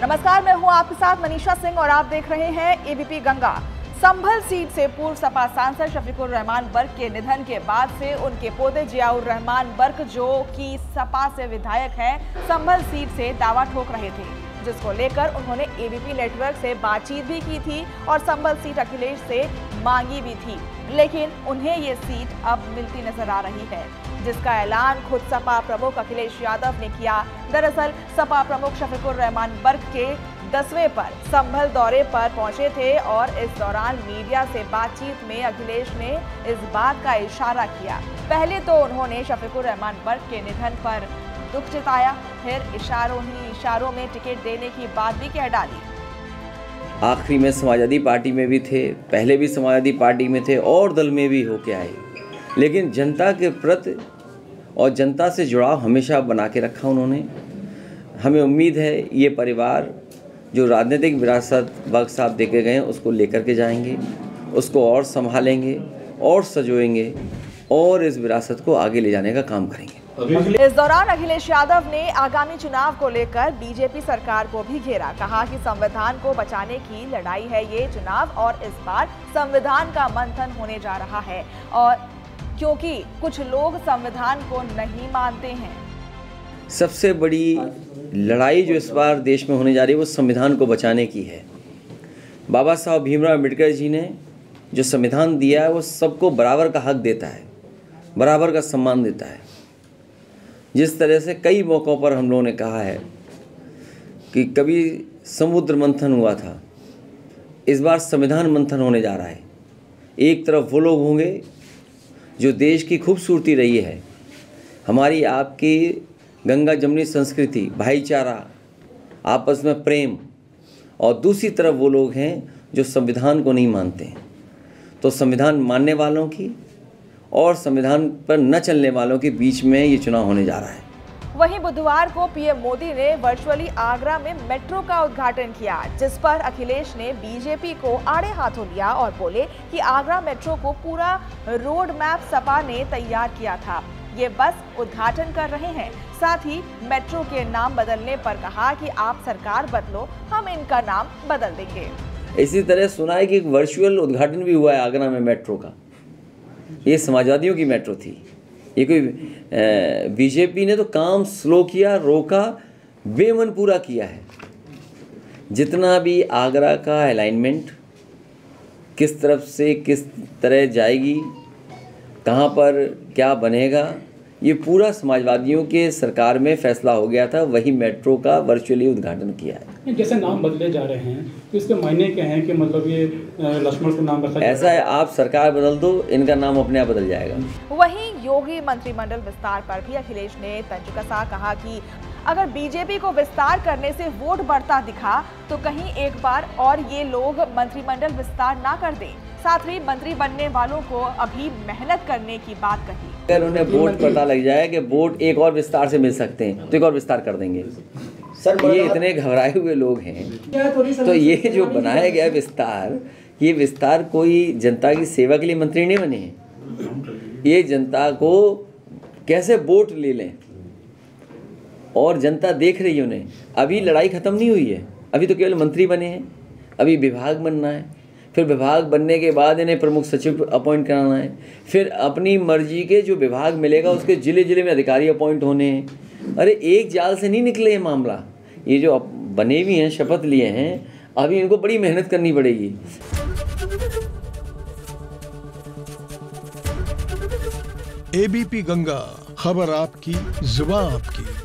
नमस्कार, मैं हूं आपके साथ मनीषा सिंह और आप देख रहे हैं एबीपी गंगा। संभल सीट से पूर्व सपा सांसद शफीकुर रहमान बर्क के निधन के बाद से उनके पोते जियाउर रहमान बर्क, जो कि सपा से विधायक हैं, संभल सीट से दावा ठोक रहे थे, जिसको लेकर उन्होंने एबीपी नेटवर्क से बातचीत भी की थी और संभल सीट अखिलेश से मांगी भी थी, लेकिन उन्हें ये सीट अब मिलती नजर आ रही है, जिसका ऐलान खुद सपा प्रमुख अखिलेश यादव ने किया। दरअसल सपा प्रमुख शफीकुर रहमान बर्क के 10वें पर संभल दौरे पर पहुंचे थे और इस दौरान मीडिया से बातचीत में अखिलेश ने इस बात का इशारा किया। पहले तो उन्होंने शफीकुर रहमान बर्क के निधन पर दुख जताया, फिर इशारों में टिकट देने की बात भी कह डाली। आखिरी में समाजवादी पार्टी में भी थे, पहले भी समाजवादी पार्टी में थे और दल में भी होके आए, लेकिन जनता के प्रति और जनता से जुड़ाव हमेशा बना के रखा उन्होंने। हमें उम्मीद है ये परिवार जो राजनीतिक विरासत बर्क साहब देके गए हैं उसको लेकर के जाएंगे, उसको और संभालेंगे और सजोएंगे और इस विरासत को आगे ले जाने का काम करेंगे। इस दौरान अखिलेश यादव ने आगामी चुनाव को लेकर बीजेपी सरकार को भी घेरा। कहा कि संविधान को बचाने की लड़ाई है ये चुनाव और इस बार संविधान का मंथन होने जा रहा है, और क्योंकि कुछ लोग संविधान को नहीं मानते हैं। सबसे बड़ी लड़ाई जो इस बार देश में होने जा रही है वो संविधान को बचाने की है। बाबा साहब भीमराव अम्बेडकर जी ने जो संविधान दिया है वो सबको बराबर का हक देता है, बराबर का सम्मान देता है। जिस तरह से कई मौक़ों पर हम लोगों ने कहा है कि कभी समुद्र मंथन हुआ था, इस बार संविधान मंथन होने जा रहा है। एक तरफ वो लोग होंगे जो देश की खूबसूरती रही है, हमारी आपकी गंगा जमुनी संस्कृति, भाईचारा, आपस में प्रेम, और दूसरी तरफ वो लोग हैं जो संविधान को नहीं मानते हैं। तो संविधान मानने वालों की और संविधान पर न चलने वालों के बीच में ये चुनाव होने जा रहा है। वहीं बुधवार को पीएम मोदी ने वर्चुअली आगरा में मेट्रो का उद्घाटन किया, जिस पर अखिलेश ने बीजेपी को आड़े हाथों लिया और बोले कि आगरा मेट्रो को पूरा रोड मैप सपा ने तैयार किया था, ये बस उद्घाटन कर रहे हैं। साथ ही मेट्रो के नाम बदलने पर कहा कि आप सरकार बदलो, हम इनका नाम बदल देंगे। इसी तरह सुना है कि एक वर्चुअल उद्घाटन भी हुआ है आगरा में मेट्रो का। ये समाजवादियों की मेट्रो थी, ये कोई बीजेपी ने तो काम स्लो किया, रोका, बेमन पूरा किया है। जितना भी आगरा का अलाइनमेंट किस तरफ से किस तरह जाएगी, कहाँ पर क्या बनेगा, ये पूरा समाजवादियों के सरकार में फैसला हो गया था, वही मेट्रो का वर्चुअली उद्घाटन किया है। जैसे नाम बदले जा रहे हैं तो इसके मायने क्या हैं कि मतलब ये लक्ष्मण को नाम रखा ऐसा है, आप सरकार बदल दो, इनका नाम अपने आप बदल जाएगा। वहीं योगी मंत्रिमंडल विस्तार पर भी अखिलेश ने तंज कसा। कहा कि अगर बीजेपी को विस्तार करने से वोट बढ़ता दिखा तो कहीं एक बार और ये लोग मंत्रिमंडल विस्तार ना कर दें। साथ ही मंत्री बनने वालों को अभी मेहनत करने की बात कही। अगर उन्हें वोट पता लग जाए कि वोट एक और विस्तार से मिल सकते हैं तो एक और विस्तार कर देंगे। सर ये इतने घबराए हुए लोग हैं, तो ये जो बनाया गया विस्तार, ये विस्तार कोई जनता की सेवा के लिए मंत्री नहीं बने हैं। ये जनता को कैसे वोट ले लें, और जनता देख रही है उन्हें। अभी लड़ाई ख़त्म नहीं हुई है, अभी तो केवल मंत्री बने हैं, अभी विभाग बनना है, फिर विभाग बनने के बाद इन्हें प्रमुख सचिव अपॉइंट कराना है, फिर अपनी मर्जी के जो विभाग मिलेगा उसके ज़िले ज़िले में अधिकारी अपॉइंट होने हैं। अरे एक जाल से नहीं निकले ये मामला, ये जो बने भी हैं, शपथ लिए हैं, अभी इनको बड़ी मेहनत करनी पड़ेगी। एबीपी गंगा, खबर आपकी, जुबान आपकी।